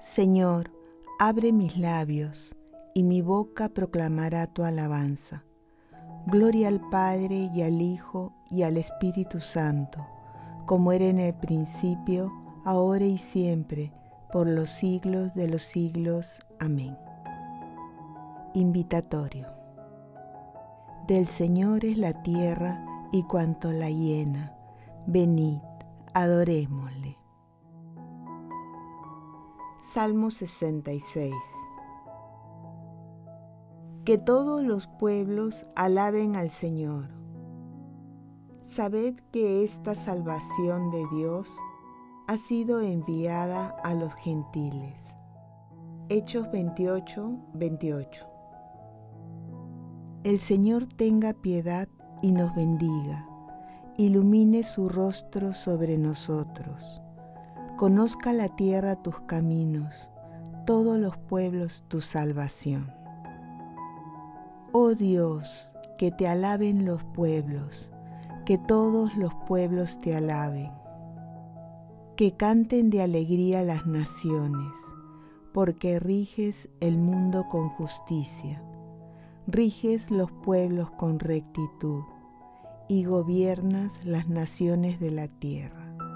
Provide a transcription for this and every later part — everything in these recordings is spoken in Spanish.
Señor, abre mis labios, y mi boca proclamará tu alabanza. Gloria al Padre, y al Hijo, y al Espíritu Santo, como era en el principio, ahora y siempre, por los siglos de los siglos. Amén. Invitatorio. Del Señor es la tierra y cuanto la llena. Venid, adorémosle. Salmo 66. Que todos los pueblos alaben al Señor. Sabed que esta salvación de Dios ha sido enviada a los gentiles. Hechos 28, 28. El Señor tenga piedad y nos bendiga, ilumine su rostro sobre nosotros. Conozca la tierra tus caminos, todos los pueblos tu salvación. Oh Dios, que te alaben los pueblos, que todos los pueblos te alaben. Que canten de alegría las naciones, porque riges el mundo con justicia, riges los pueblos con rectitud y gobiernas las naciones de la tierra.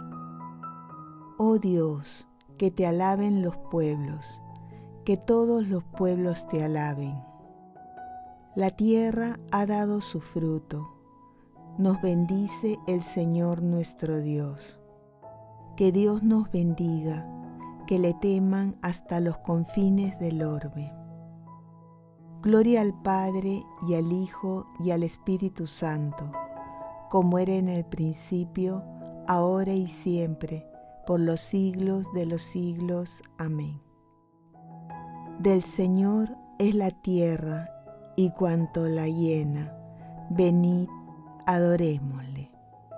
Oh Dios, que te alaben los pueblos, que todos los pueblos te alaben. La tierra ha dado su fruto, nos bendice el Señor nuestro Dios. Que Dios nos bendiga, que le teman hasta los confines del orbe. Gloria al Padre, y al Hijo, y al Espíritu Santo, como era en el principio, ahora y siempre, por los siglos de los siglos. Amén. Del Señor es la tierra y cuanto la llena. Venid, adorémosle.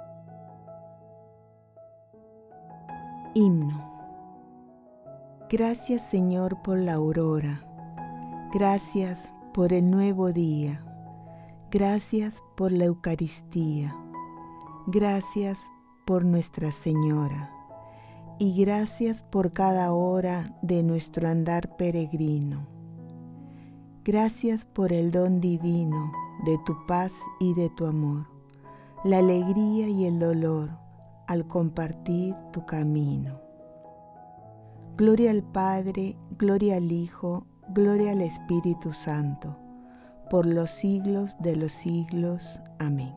Himno. Gracias, Señor, por la aurora. Gracias por el nuevo día. Gracias por la Eucaristía. Gracias por Nuestra Señora. Y gracias por cada hora de nuestro andar peregrino. Gracias por el don divino de tu paz y de tu amor, la alegría y el dolor al compartir tu camino. Gloria al Padre, gloria al Hijo, gloria al Espíritu Santo, por los siglos de los siglos. Amén.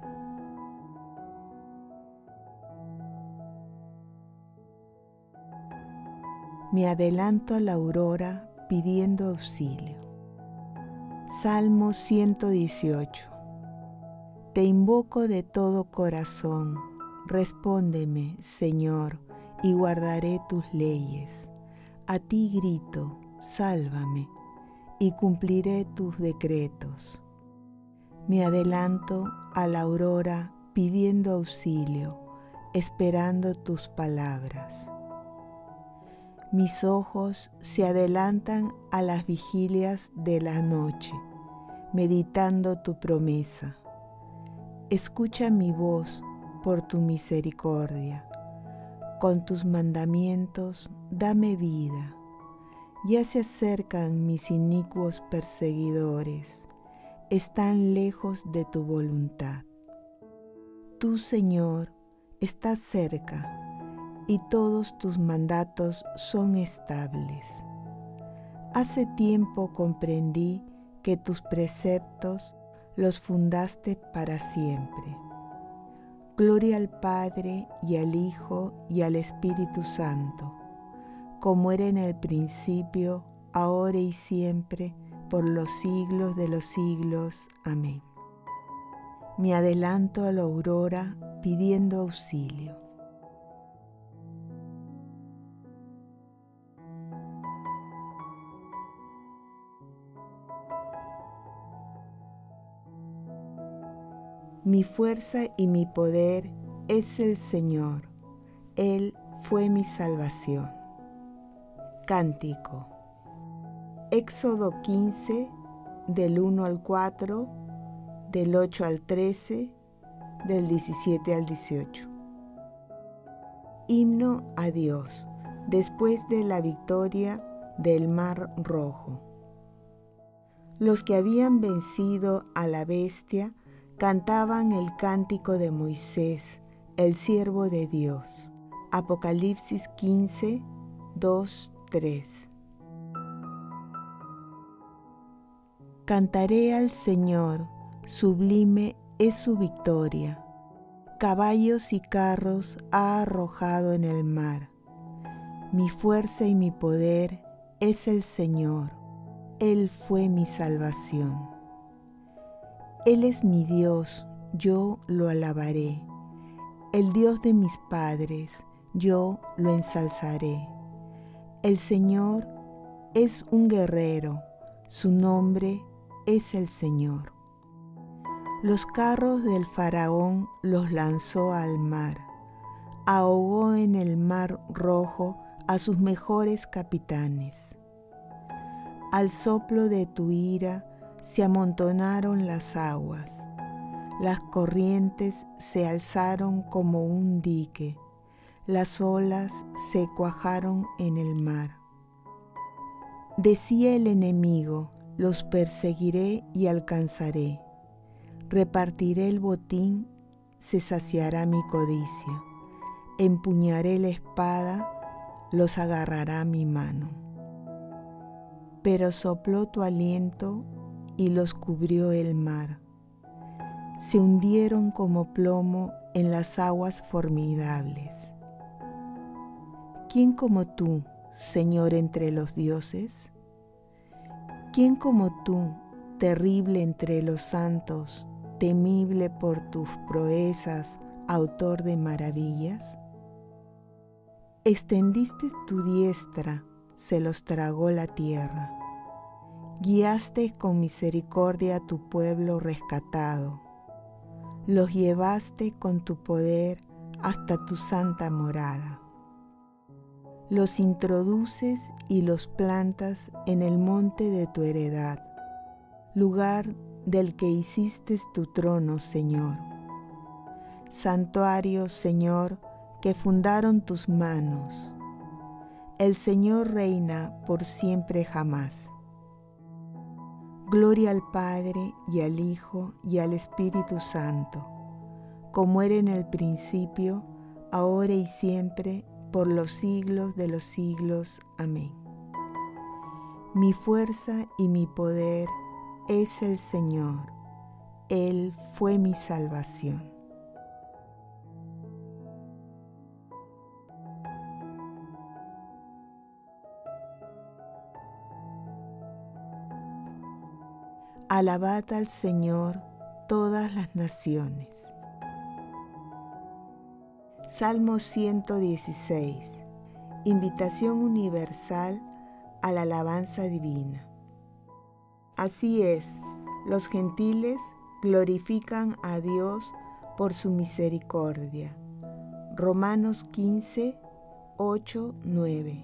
Me adelanto a la aurora pidiendo auxilio. Salmo 118. Te invoco de todo corazón, respóndeme, Señor, y guardaré tus leyes. A ti grito, sálvame, y cumpliré tus decretos. Me adelanto a la aurora pidiendo auxilio, esperando tus palabras. Mis ojos se adelantan a las vigilias de la noche, meditando tu promesa. Escucha mi voz por tu misericordia. Con tus mandamientos dame vida. Ya se acercan mis inicuos perseguidores, están lejos de tu voluntad. Tú, Señor, estás cerca, y todos tus mandatos son estables. Hace tiempo comprendí que tus preceptos los fundaste para siempre. Gloria al Padre, y al Hijo, y al Espíritu Santo, como era en el principio, ahora y siempre, por los siglos de los siglos. Amén. Me adelanto a la aurora pidiendo auxilio. Mi fuerza y mi poder es el Señor. Él fue mi salvación. Cántico. Éxodo 15, del 1 al 4, del 8 al 13, del 17 al 18. Himno a Dios. Después de la victoria del Mar Rojo. Los que habían vencido a la bestia cantaban el cántico de Moisés, el siervo de Dios. Apocalipsis 15, 2, 3. Cantaré al Señor, sublime es su victoria. Caballos y carros ha arrojado en el mar. Mi fuerza y mi poder es el Señor. Él fue mi salvación. Él es mi Dios, yo lo alabaré. El Dios de mis padres, yo lo ensalzaré. El Señor es un guerrero, su nombre es el Señor. Los carros del faraón los lanzó al mar, ahogó en el Mar Rojo a sus mejores capitanes. Al soplo de tu ira se amontonaron las aguas, las corrientes se alzaron como un dique, las olas se cuajaron en el mar. Decía el enemigo, los perseguiré y alcanzaré. Repartiré el botín, se saciará mi codicia. Empuñaré la espada, los agarrará mi mano. Pero sopló tu aliento y los cubrió el mar. Se hundieron como plomo en las aguas formidables. ¿Quién como tú, Señor entre los dioses? ¿Quién como tú, terrible entre los santos, temible por tus proezas, autor de maravillas? Extendiste tu diestra, se los tragó la tierra. Guiaste con misericordia a tu pueblo rescatado. Los llevaste con tu poder hasta tu santa morada. Los introduces y los plantas en el monte de tu heredad, lugar del que hiciste tu trono, Señor. Santuario, Señor, que fundaron tus manos. El Señor reina por siempre jamás. Gloria al Padre y al Hijo y al Espíritu Santo, como era en el principio, ahora y siempre, por los siglos de los siglos. Amén. Mi fuerza y mi poder es el Señor. Él fue mi salvación. Alabad al Señor todas las naciones. Salmo 116. Invitación universal a la alabanza divina. Así es, los gentiles glorifican a Dios por su misericordia. Romanos 15, 8, 9.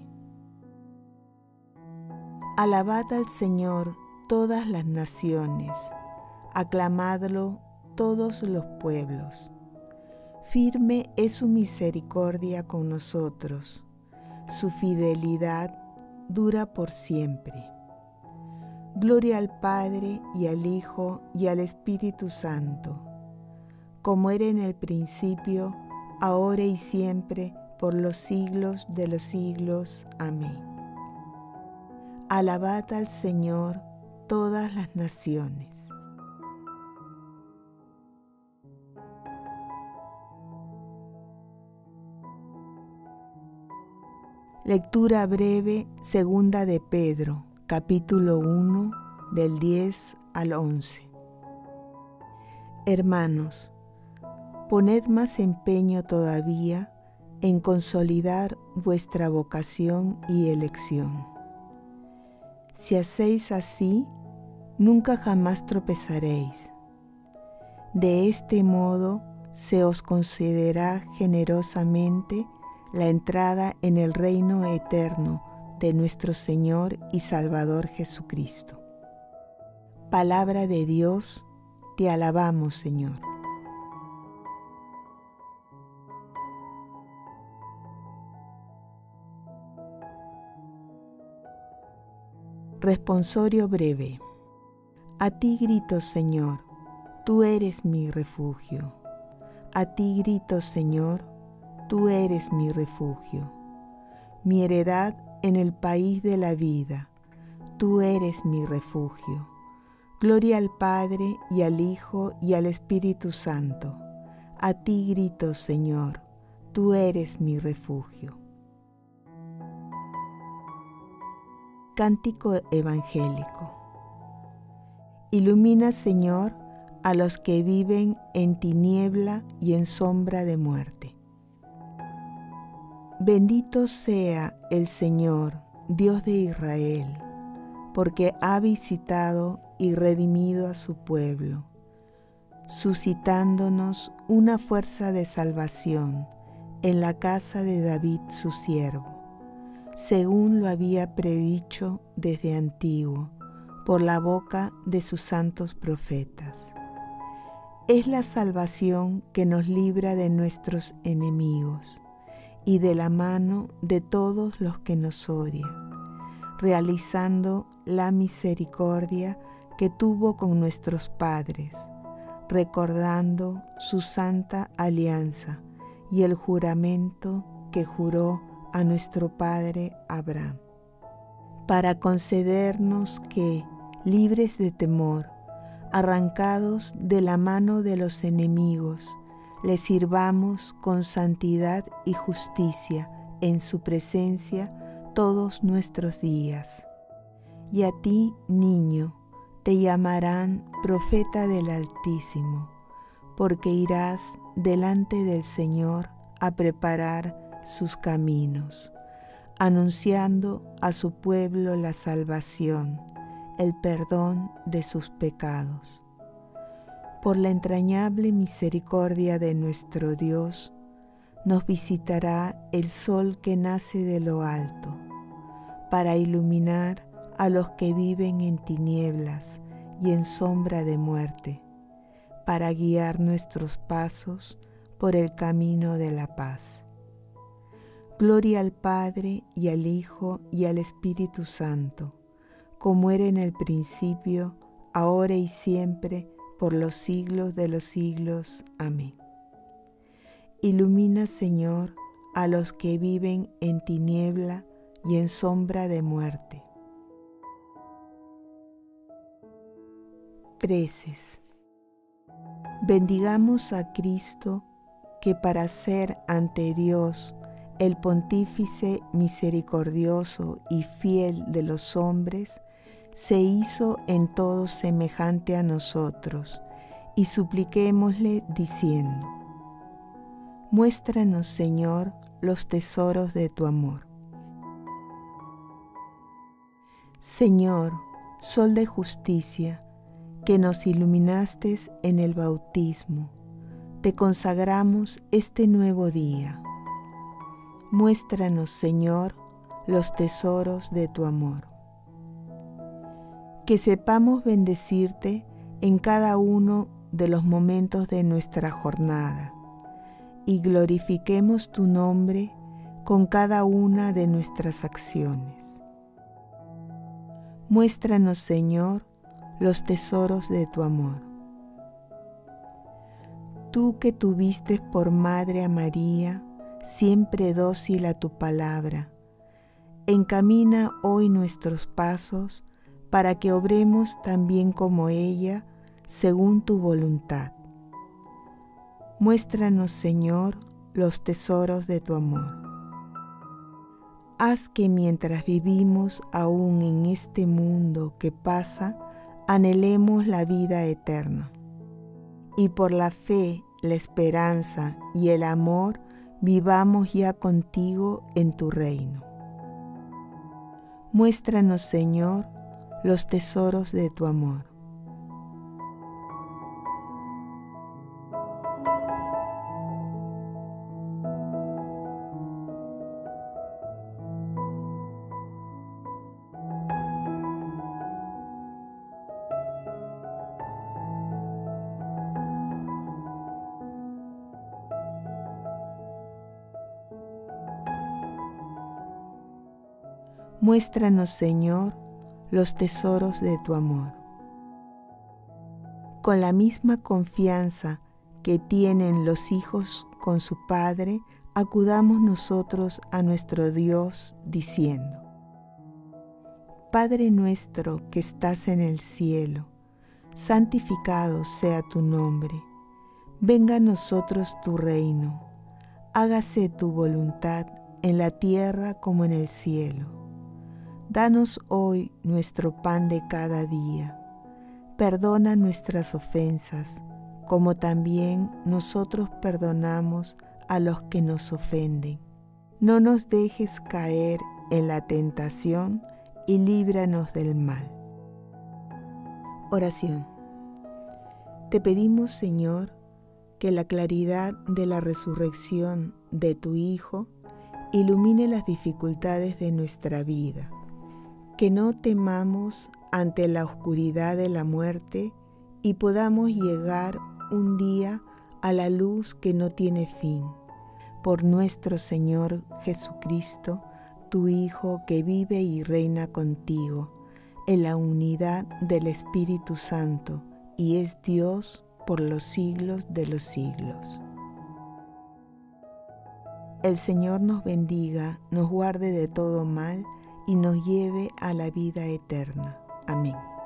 Alabad al Señor todas las naciones, aclamadlo todos los pueblos. Firme es su misericordia con nosotros, su fidelidad dura por siempre. Gloria al Padre y al Hijo y al Espíritu Santo, como era en el principio, ahora y siempre, por los siglos de los siglos. Amén. Alabad al Señor todas las naciones. Lectura breve, segunda de Pedro, capítulo 1, del 10 al 11. Hermanos, poned más empeño todavía en consolidar vuestra vocación y elección. Si hacéis así, nunca jamás tropezaréis. De este modo se os concederá generosamente la entrada en el reino eterno de nuestro Señor y Salvador Jesucristo. Palabra de Dios, te alabamos, Señor. Responsorio breve. A ti grito, Señor, tú eres mi refugio. A ti grito, Señor, tú eres mi refugio. Mi heredad en el país de la vida, tú eres mi refugio. Gloria al Padre y al Hijo y al Espíritu Santo. A ti grito, Señor, tú eres mi refugio. Cántico evangélico. Ilumina, Señor, a los que viven en tiniebla y en sombra de muerte. Bendito sea el Señor, Dios de Israel, porque ha visitado y redimido a su pueblo, suscitándonos una fuerza de salvación en la casa de David su siervo, según lo había predicho desde antiguo, por la boca de sus santos profetas. Es la salvación que nos libra de nuestros enemigos y de la mano de todos los que nos odian, realizando la misericordia que tuvo con nuestros padres, recordando su santa alianza y el juramento que juró a nuestro padre Abraham, para concedernos que, libres de temor, arrancados de la mano de los enemigos, le sirvamos con santidad y justicia en su presencia todos nuestros días. Y a ti, niño, te llamarán profeta del Altísimo, porque irás delante del Señor a preparar sus caminos, anunciando a su pueblo la salvación, el perdón de sus pecados. Por la entrañable misericordia de nuestro Dios, nos visitará el sol que nace de lo alto, para iluminar a los que viven en tinieblas y en sombra de muerte, para guiar nuestros pasos por el camino de la paz. Gloria al Padre y al Hijo y al Espíritu Santo, como era en el principio, ahora y siempre, por los siglos de los siglos. Amén. Ilumina, Señor, a los que viven en tiniebla y en sombra de muerte. Preces. Bendigamos a Cristo, que para ser ante Dios el Pontífice misericordioso y fiel de los hombres, se hizo en todo semejante a nosotros, y supliquémosle diciendo: muéstranos, Señor, los tesoros de tu amor. Señor, sol de justicia, que nos iluminaste en el bautismo, te consagramos este nuevo día. Muéstranos, Señor, los tesoros de tu amor. Que sepamos bendecirte en cada uno de los momentos de nuestra jornada y glorifiquemos tu nombre con cada una de nuestras acciones. Muéstranos, Señor, los tesoros de tu amor. Tú que tuviste por madre a María, siempre dócil a tu palabra, encamina hoy nuestros pasos para que obremos también como ella, según tu voluntad. Muéstranos, Señor, los tesoros de tu amor. Haz que mientras vivimos aún en este mundo que pasa, anhelemos la vida eterna. Y por la fe, la esperanza y el amor, vivamos ya contigo en tu reino. Muéstranos, Señor, los tesoros de tu amor. Muéstranos, Señor, los tesoros de tu amor. Con la misma confianza que tienen los hijos con su Padre, acudamos nosotros a nuestro Dios diciendo: Padre nuestro que estás en el cielo, santificado sea tu nombre. Venga a nosotros tu reino. Hágase tu voluntad en la tierra como en el cielo. Danos hoy nuestro pan de cada día. Perdona nuestras ofensas, como también nosotros perdonamos a los que nos ofenden. No nos dejes caer en la tentación y líbranos del mal. Oración. Te pedimos, Señor, que la claridad de la resurrección de tu Hijo ilumine las dificultades de nuestra vida, que no temamos ante la oscuridad de la muerte y podamos llegar un día a la luz que no tiene fin. Por nuestro Señor Jesucristo, tu Hijo, que vive y reina contigo, en la unidad del Espíritu Santo, y es Dios por los siglos de los siglos. El Señor nos bendiga, nos guarde de todo mal y nos lleve a la vida eterna. Amén.